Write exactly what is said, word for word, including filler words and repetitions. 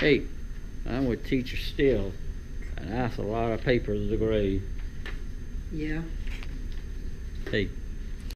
Hey, I'm with teacher still, and that's a lot of papers to grade. Yeah. Hey,